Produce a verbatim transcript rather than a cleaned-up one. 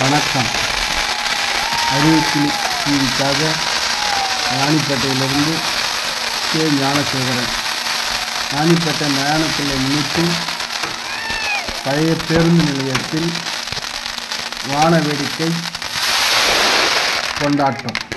வணக்கம். அறிவிப்பு டிவிக்காக ராணிப்பேட்டையிலிருந்து கே ஞானசேகரன். ராணிப்பேட்டை மயானத்தில் முன்னிட்டு பழைய பேருந்து நிலையத்தில் வான வேடிக்கை கொண்டாட்டம்.